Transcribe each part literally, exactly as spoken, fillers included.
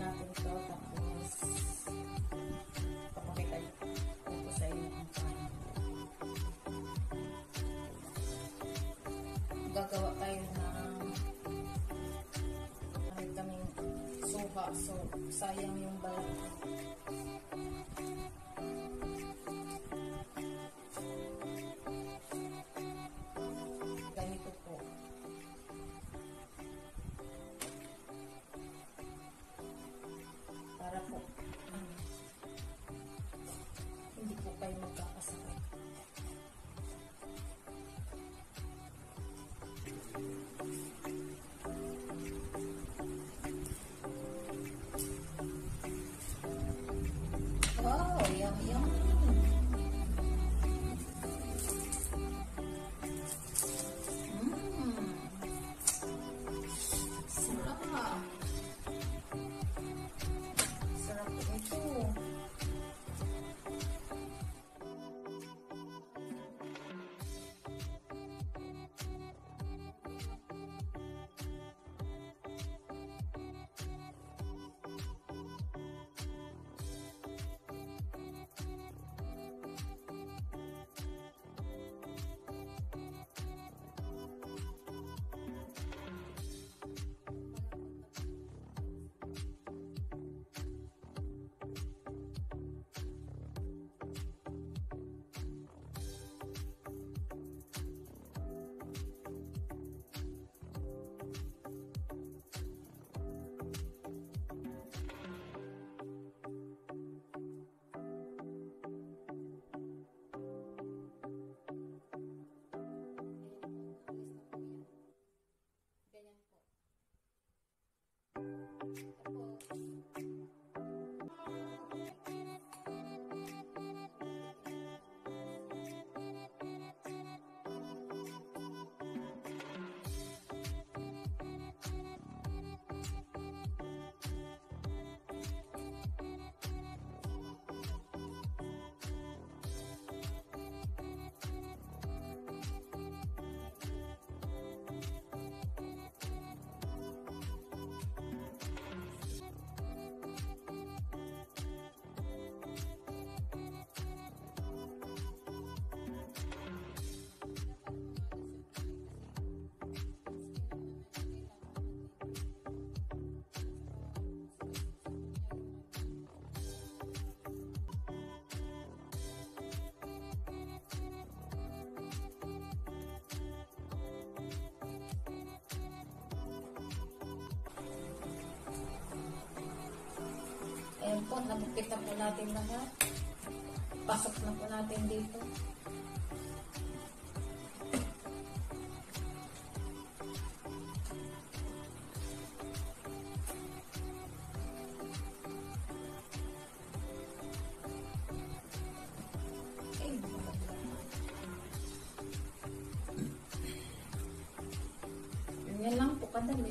natin ito. Tapos, papakita ko sa inyo ang paano. Gagawa tayo ng ano kaming suha. So, sayang yung balat. Ganito po. Para po um, hindi po kayo magkakasakit. Wow, yum yum. Mmm. Sarap. Sarap ito. Ayan po, nabukit na po natin lahat. Pasok na po natin dito. Yan lang po kadali.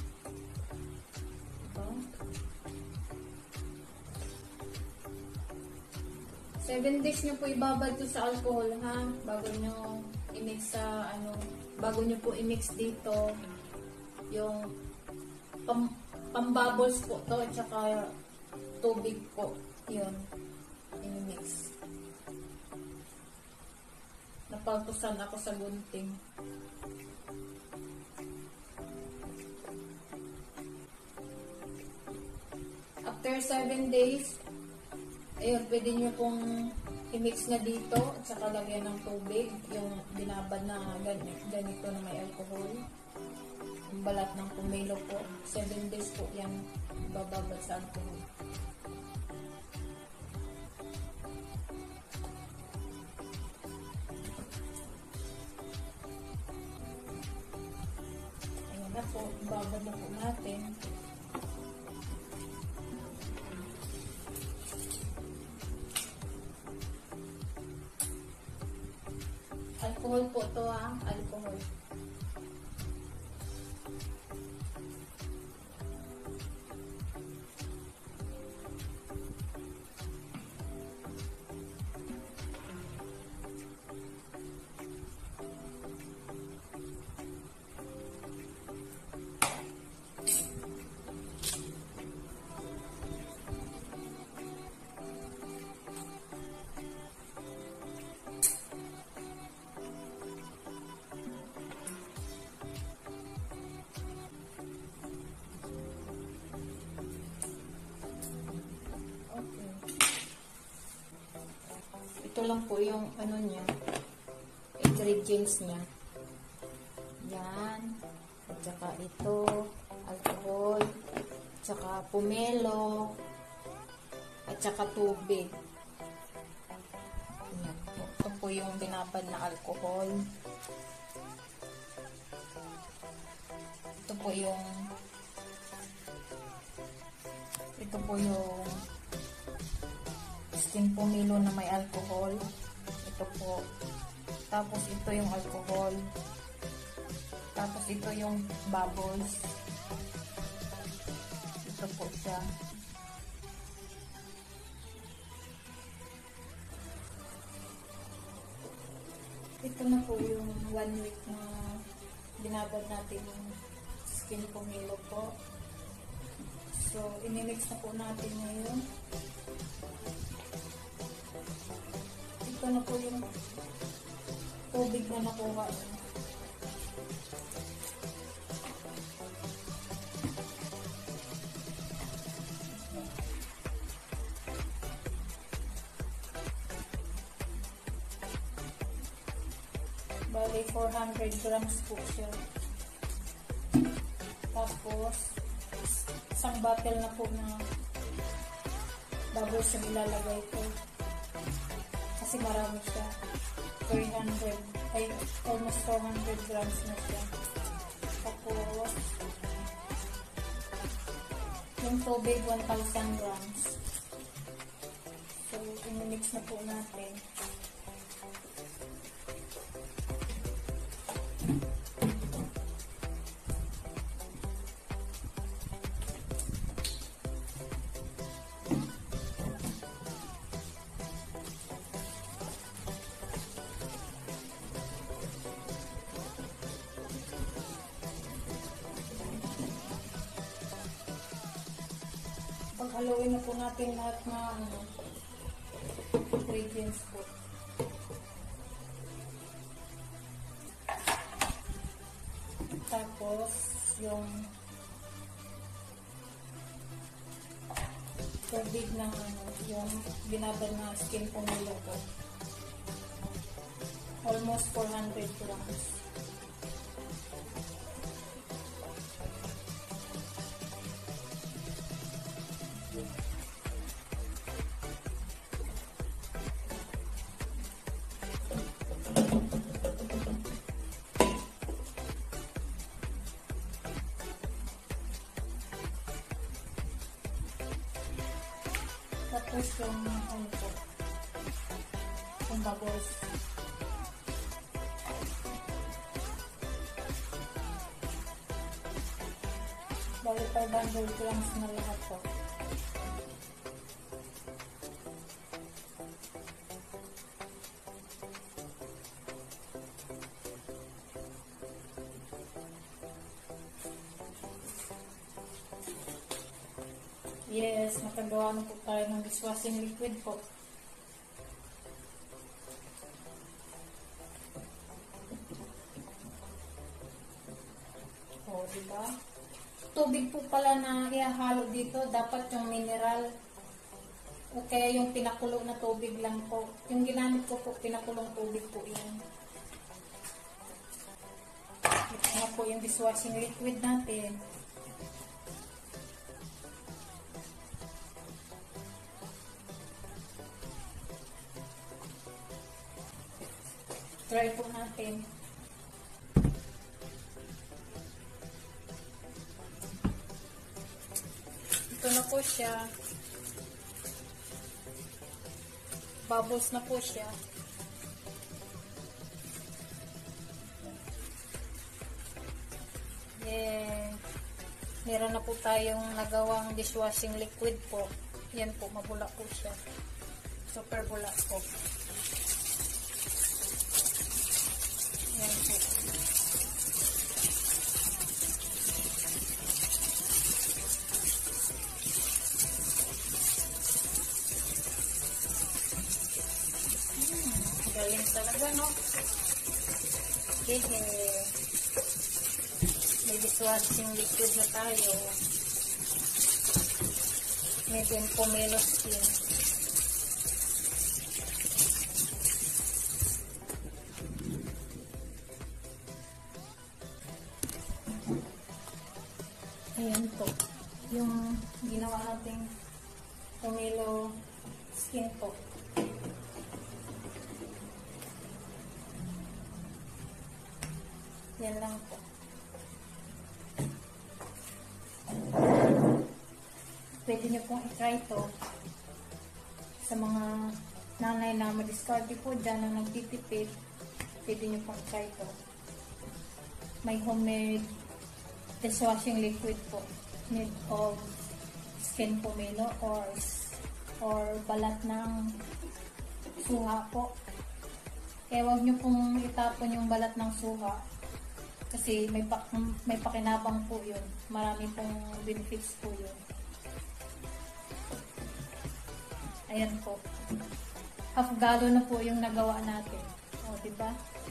seven days nyo po ibabad to sa alcohol, ha? Bago nyo i-mix sa, ano, bago nyo po i-mix dito yung pam, pambubbles po to, at saka tubig po. Yun. I-mix. Napaltusan ako sa gunting. After seven days, ayun, pwede nyo pong i-mix na dito at saka lagyan ng tubig yung binabad na ganito, ganito na may alcohol. Yung balat ng pomelo po. seven days po yan bababad sa alcohol. Ayun na po, babad na po natin. Alcohol po to, ha? Alcohol. lang po yung ano niya, ingredients niya. Yan. At saka ito, alcohol, at saka pomelo, at saka tubig. Yan po. Ito po yung binabad na alcohol. Ito po yung ito po yung skin pomelo na may alcohol. Ito po. Tapos ito yung alcohol. Tapos ito yung bubbles. Ito po siya. Ito na po yung one week na binabad natin yung skin pomelo po. So, inimix na po natin ngayon. Ito na po yung tubig na nakuha. Bali, four hundred grams po siya. Tapos, isang bottle na po na bubbles yung ilalagay ko. Kasi marami siya. three hundred, ay almost four hundred grams na siya. Tapos, yung tubig, one thousand grams. So, in-mix na po natin. Paghaluin na po natin lahat na ano, ingredients po. Tapos, yung tubig ng ano, yung binabad na skin pomelo po. Almost four hundred grams. Tapos yung ano po, yung bubbles. Bali five hundred grams na lahat po. Yes, makagawa na po tayo ng dishwashing liquid po. O, diba? Tubig po pala na ihahalo dito. Dapat yung mineral. O kaya yung pinakulo na tubig lang po. Yung ginamit ko po, pinakulong tubig po yan. Ito na po yung dishwashing liquid natin. Try po natin. Ito na po siya. Bubbles na po siya. Yeah. Meron na po tayong nagawang dishwashing liquid po. Yan po, mabula po siya. Super bula po. Yan po. Hmm, galing talaga, no? Hehe. May dishwashing liquid na tayo. May din pomelo skin. ginawa nating pomelo skin po. Yan lang po. Pwede nyo pong i-try to sa mga nanay na madiskarte po dyan na nagtitipid. Pwede nyo pong i-try to. May homemade dishwashing liquid po made of skin pomelo or or balat ng suha po. Kaya huwag nyo pong itapon yung balat ng suha kasi may, pa, may pakinabang po yun. Marami pong benefits po yun. Ayan po. Half gallon na po yung nagawa natin. O, diba?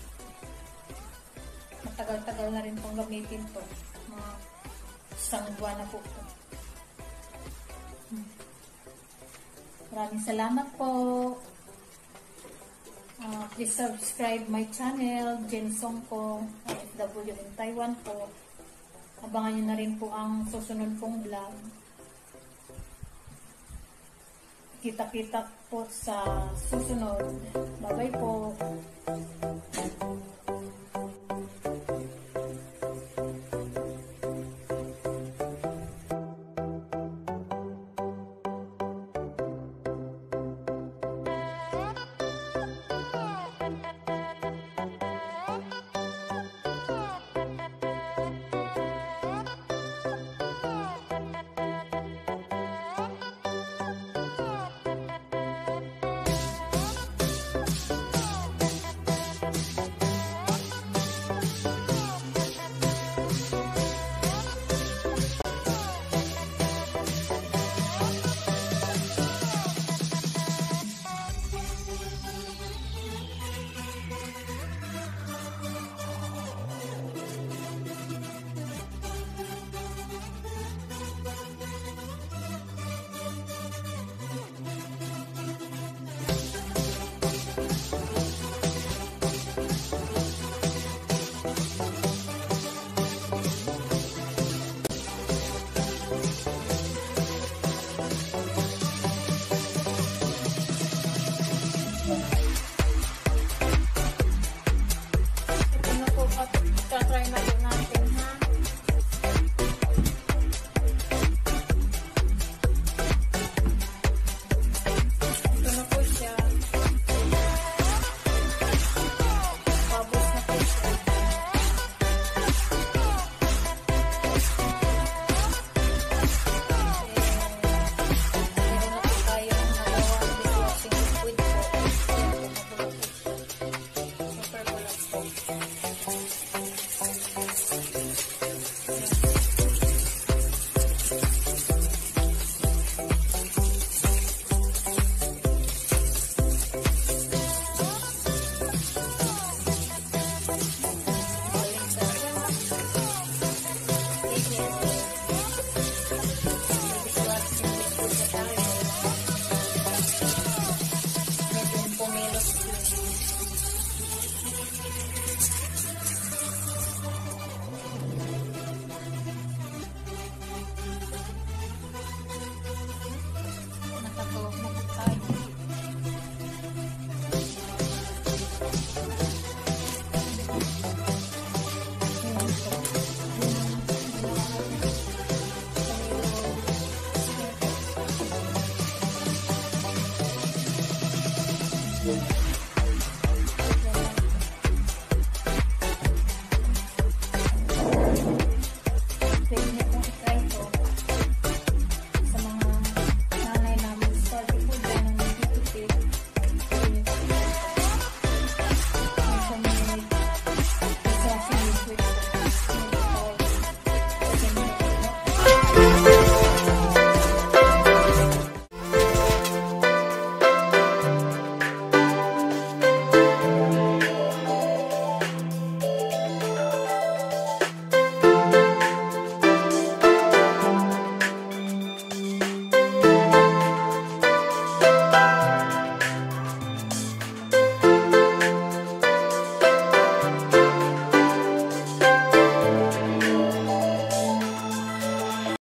Matagal-tagal na rin pong gamitin to. Mga isang buwan na po po. Hmm. Maraming salamat po. Uh, please subscribe my channel, Jen Song ko, O F W in Taiwan po. Abangan nyo na rin po ang susunod pong vlog. Kita-kita po sa susunod. Bye-bye po.